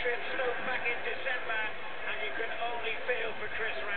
victory at Stoke back in December, and you can only feel for Chris